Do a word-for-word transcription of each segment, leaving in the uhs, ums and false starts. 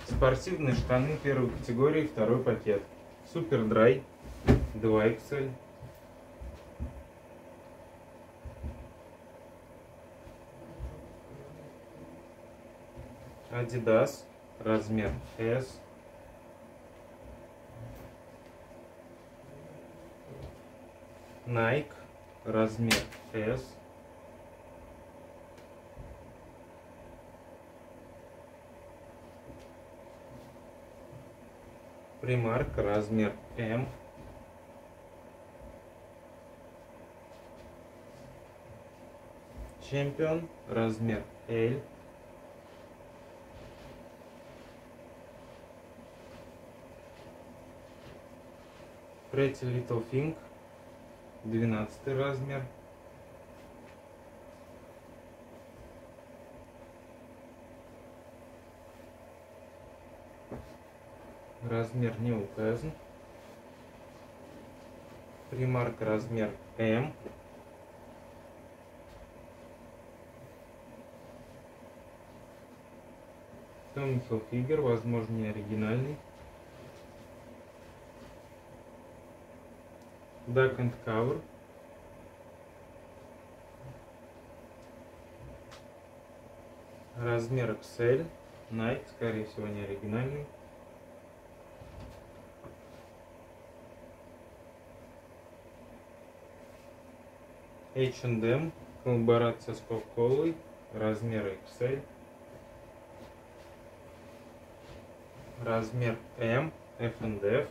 Спортивные штаны первой категории, второй пакет. Супер Драй два икс эль. Adidas размер эс. Nike размер эс. Primark размер эм. Champion размер эль. Pretty Little Thing двенадцатый размер. Размер не указан. Primark размер эм. Tommy Hilfiger, возможно, не оригинальный. Duck and Cover. Размер икс эль. Nike, скорее всего, не оригинальный. эйч энд эм. Коллаборация с Coca-Cola. Размер икс эль. Размер эм. эф энд эф.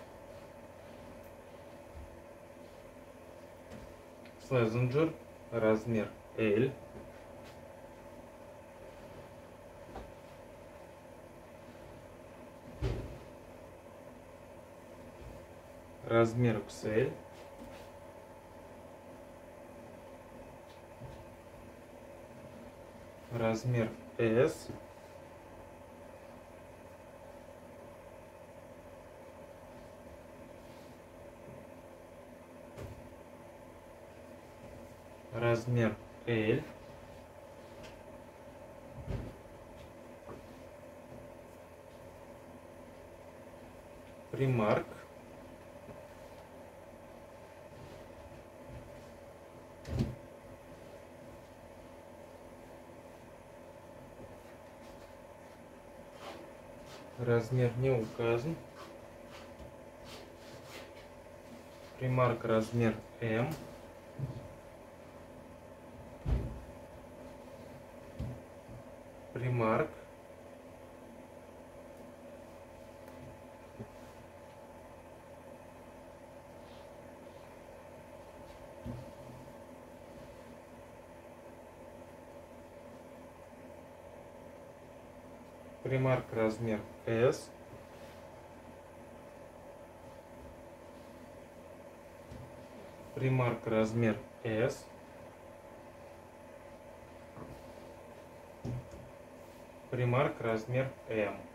Slazenger. Размер эль. Размер икс эль. Размер эс. Размер эль. Primark. Размер не указан. Primark размер эм. Primark. Primark размер эс. Primark размер эс. Primark размер эм.